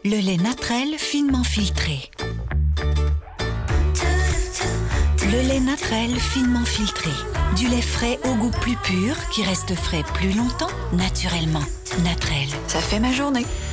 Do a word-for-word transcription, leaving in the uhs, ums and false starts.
Le lait Natrel finement filtré. Le lait Natrel finement filtré. Du lait frais au goût plus pur qui reste frais plus longtemps, naturellement. Natrel. Ça fait ma journée.